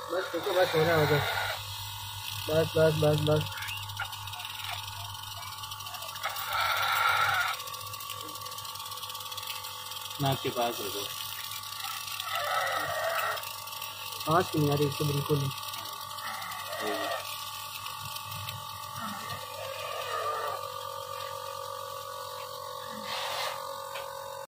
बस रुको, बस हो रहा है बस। बस बस बस बस। नाक के पास रुको। सांस नहीं आ रही इसको बिल्कुल।